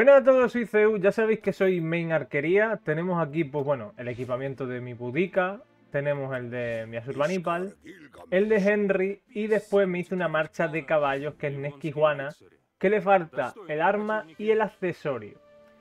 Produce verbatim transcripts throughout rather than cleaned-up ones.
Buenas a todos, soy Zeus, ya sabéis que soy main arquería. Tenemos aquí, pues bueno, el equipamiento de mi Boudica, tenemos el de mi Asurbanipal, el de Henry y después me hice una marcha de caballos que es Nesquijuana, que le falta el arma y el accesorio.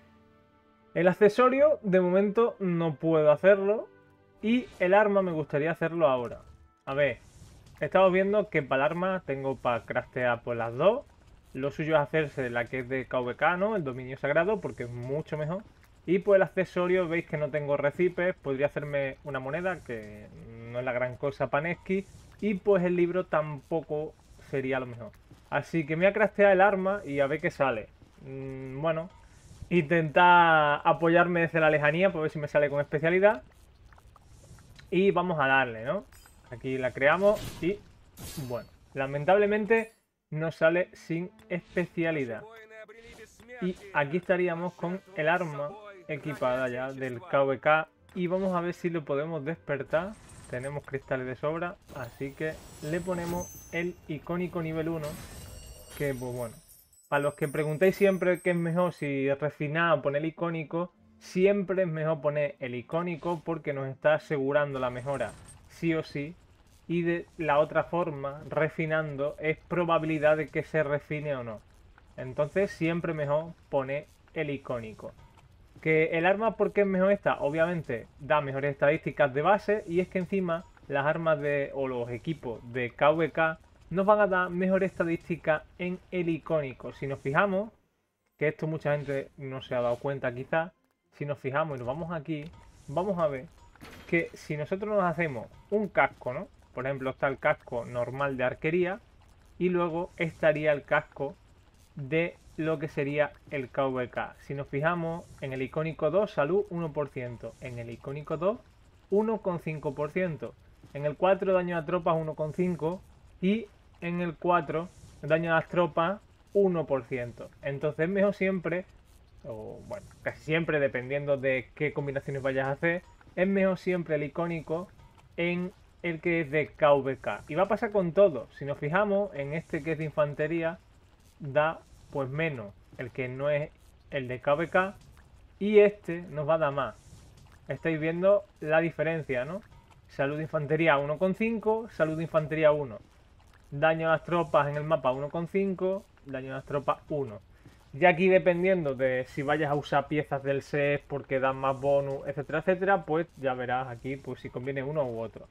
El accesorio de momento no puedo hacerlo y el arma me gustaría hacerlo ahora. A ver, estamos viendo que para el arma tengo para craftear por las dos. Lo suyo es hacerse la que es de K V K, ¿no? El dominio sagrado, porque es mucho mejor. Y pues el accesorio, veis que no tengo recipes, podría hacerme una moneda, que no es la gran cosa para Nesqui. Y pues el libro tampoco sería lo mejor. Así que me voy a craftear el arma y a ver qué sale. Mm, bueno, intentar apoyarme desde la lejanía para ver si me sale con especialidad. Y vamos a darle, ¿no? Aquí la creamos y, bueno, lamentablemente nos sale sin especialidad. Y aquí estaríamos con el arma equipada ya del K V K. Y vamos a ver si lo podemos despertar. Tenemos cristales de sobra, así que le ponemos el icónico nivel uno. Que, pues bueno, para los que preguntáis siempre qué es mejor, si refinar o poner el icónico, siempre es mejor poner el icónico porque nos está asegurando la mejora sí o sí. Y de la otra forma, refinando, es probabilidad de que se refine o no. Entonces siempre mejor poner el icónico. Que el arma, ¿por qué es mejor esta? Obviamente da mejores estadísticas de base y es que encima las armas de o los equipos de K V K nos van a dar mejores estadísticas en el icónico. Si nos fijamos, que esto mucha gente no se ha dado cuenta quizás, si nos fijamos y nos vamos aquí, vamos a ver que si nosotros nos hacemos un casco, ¿no? Por ejemplo, está el casco normal de arquería y luego estaría el casco de lo que sería el K V K. Si nos fijamos en el icónico dos, salud uno por ciento. En el icónico dos, uno coma cinco por ciento. En el cuatro, daño a tropas uno coma cinco por ciento. Y en el cuatro, daño a las tropas uno por ciento. Entonces es mejor siempre, o bueno, casi siempre, dependiendo de qué combinaciones vayas a hacer, es mejor siempre el icónico en el que es de K V K. Y va a pasar con todo. Si nos fijamos en este que es de infantería, da pues menos el que no es el de K V K y este nos va a dar más. Estáis viendo la diferencia, ¿no? Salud de infantería uno coma cinco, salud de infantería uno. Daño a las tropas en el mapa uno coma cinco, daño a las tropas uno. Y aquí dependiendo de si vayas a usar piezas del set porque dan más bonus, etcétera, etcétera, pues ya verás aquí pues si conviene uno u otro.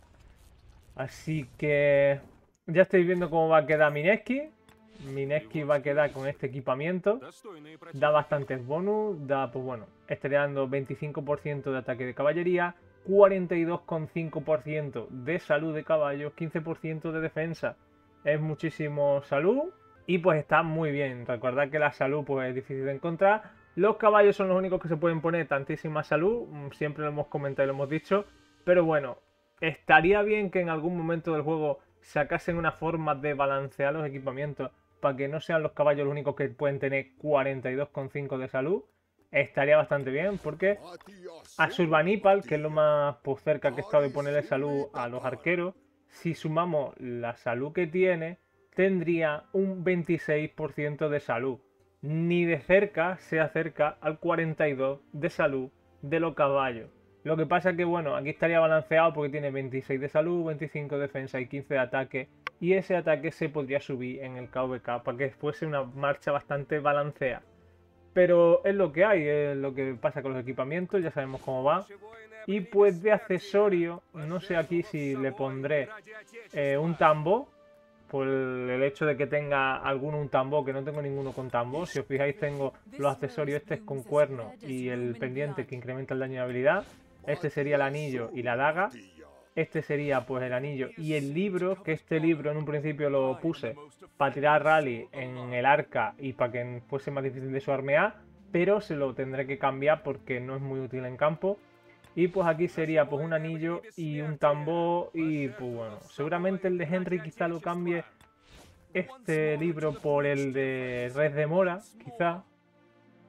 Así que ya estáis viendo cómo va a quedar mi Nesqui. Mi Nesqui va a quedar con este equipamiento. Da bastantes bonus. Da, pues bueno, estaría dando veinticinco por ciento de ataque de caballería, cuarenta y dos coma cinco por ciento de salud de caballos, quince por ciento de defensa. Es muchísimo salud y pues está muy bien. Recordad que la salud pues es difícil de encontrar. Los caballos son los únicos que se pueden poner tantísima salud. Siempre lo hemos comentado y lo hemos dicho. Pero bueno, estaría bien que en algún momento del juego sacasen una forma de balancear los equipamientos para que no sean los caballos los únicos que pueden tener cuarenta y dos coma cinco de salud. Estaría bastante bien porque Asurbanipal, que es lo más pues, cerca que he estado de ponerle salud a los arqueros, si sumamos la salud que tiene, tendría un veintiséis por ciento de salud. Ni de cerca se acerca al cuarenta y dos por ciento de salud de los caballos. Lo que pasa es que, bueno, aquí estaría balanceado porque tiene veintiséis de salud, veinticinco de defensa y quince de ataque. Y ese ataque se podría subir en el K V K para que fuese una marcha bastante balanceada. Pero es lo que hay, es lo que pasa con los equipamientos, ya sabemos cómo va. Y pues de accesorio, no sé aquí si le pondré eh, un tambor. Por el hecho de que tenga alguno un tambor, que no tengo ninguno con tambor. Si os fijáis tengo los accesorios, este es con cuerno y el pendiente que incrementa el daño de habilidad. Este sería el anillo y la daga. Este sería pues el anillo y el libro, que este libro en un principio lo puse para tirar rally en el arca y para que fuese más difícil de suarmear, pero se lo tendré que cambiar porque no es muy útil en campo. Y pues aquí sería pues un anillo y un tambor y pues bueno, seguramente el de Henry quizá lo cambie este libro por el de Red de Mora, quizá.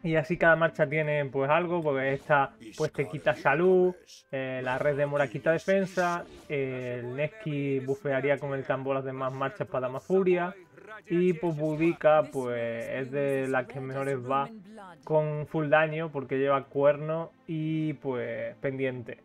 Y así cada marcha tiene pues algo, porque esta pues te quita salud, eh, la red de mora quita defensa, eh, el Neski bufearía con el tambor las demás marchas para dar más furia. Y pues Boudica pues es de las que mejores va con full daño porque lleva cuerno y pues pendiente.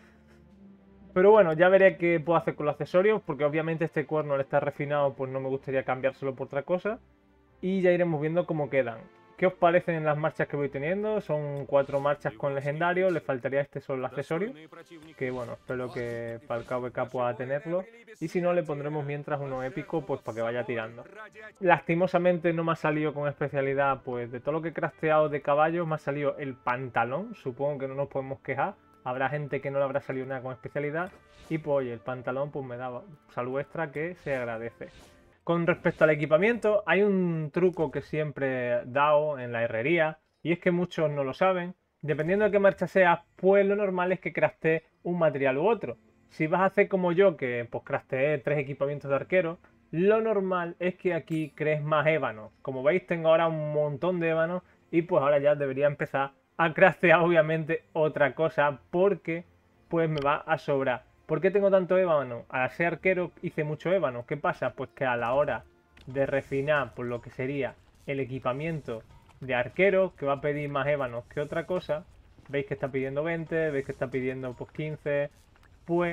Pero bueno, ya veré qué puedo hacer con los accesorios, porque obviamente este cuerno al estar refinado pues no me gustaría cambiárselo por otra cosa. Y ya iremos viendo cómo quedan. ¿Qué os parecen las marchas que voy teniendo? Son cuatro marchas con legendario, le faltaría este solo accesorio, que bueno, espero que para el K V K pueda tenerlo. Y si no, le pondremos mientras uno épico, pues para que vaya tirando. Lastimosamente no me ha salido con especialidad, pues de todo lo que he crafteado de caballos me ha salido el pantalón, supongo que no nos podemos quejar. Habrá gente que no le habrá salido nada con especialidad. Y pues oye, el pantalón pues me da salud extra que se agradece. Con respecto al equipamiento, hay un truco que siempre he dado en la herrería, y es que muchos no lo saben. Dependiendo de qué marcha seas, pues lo normal es que craftees un material u otro. Si vas a hacer como yo, que pues crafteé tres equipamientos de arquero, lo normal es que aquí crees más ébanos. Como veis, tengo ahora un montón de ébanos y pues ahora ya debería empezar a craftear obviamente otra cosa, porque pues me va a sobrar. ¿Por qué tengo tanto ébano? Al ser arquero hice mucho ébano. ¿Qué pasa? Pues que a la hora de refinar por lo que sería el equipamiento de arquero, que va a pedir más ébanos que otra cosa, veis que está pidiendo veinte, veis que está pidiendo pues quince, pues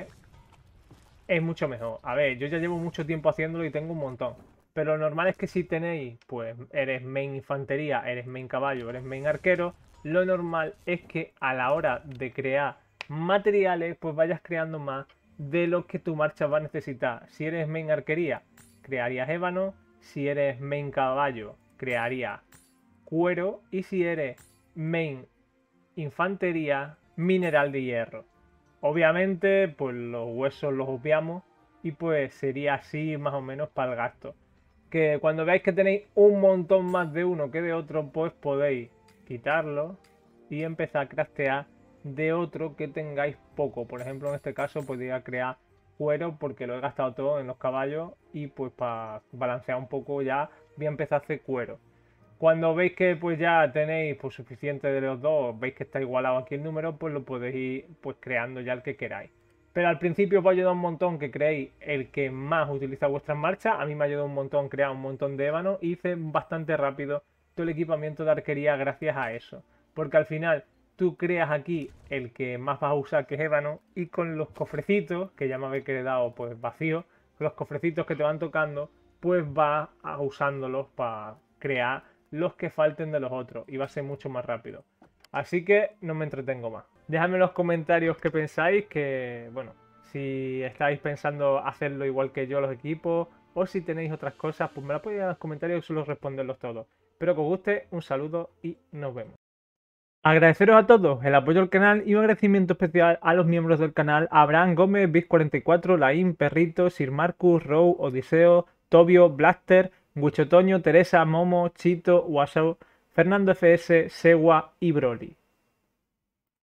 es mucho mejor. A ver, yo ya llevo mucho tiempo haciéndolo y tengo un montón. Pero lo normal es que si tenéis, pues eres main infantería, eres main caballo, eres main arquero, lo normal es que a la hora de crear materiales, pues vayas creando más de lo que tu marcha va a necesitar. Si eres main arquería, crearías ébano. Si eres main caballo, crearías cuero. Y si eres main infantería, mineral de hierro. Obviamente, pues los huesos los obviamos y pues sería así más o menos para el gasto. Que cuando veáis que tenéis un montón más de uno que de otro, pues podéis quitarlo y empezar a craftear de otro que tengáis poco. Por ejemplo, en este caso podría crear cuero porque lo he gastado todo en los caballos y pues para balancear un poco ya voy a empezar a hacer cuero. Cuando veis que pues ya tenéis pues suficiente de los dos, veis que está igualado aquí el número, pues lo podéis ir pues creando ya el que queráis. Pero al principio os va a ayudar un montón que creéis el que más utiliza vuestras marchas. A mí me ha ayudado un montón crear un montón de ébano y hice bastante rápido todo el equipamiento de arquería gracias a eso. Porque al final tú creas aquí el que más vas a usar, que es ébano, y con los cofrecitos, que ya me habéis quedado pues vacíos, con los cofrecitos que te van tocando, pues vas usándolos para crear los que falten de los otros y va a ser mucho más rápido. Así que no me entretengo más. Dejadme en los comentarios qué pensáis, que bueno, si estáis pensando hacerlo igual que yo los equipos, o si tenéis otras cosas, pues me las podéis dar en los comentarios y suelo responderlos todos. Espero que os guste, un saludo y nos vemos. Agradeceros a todos el apoyo al canal y un agradecimiento especial a los miembros del canal: Abraham Gómez, Biz cuarenta y cuatro, Laín, Perrito, Sir Marcus, Row, Odiseo, Tobio, Blaster, Guchotoño, Teresa, Momo, Chito, Wasau, Fernando F S, Sewa y Broly.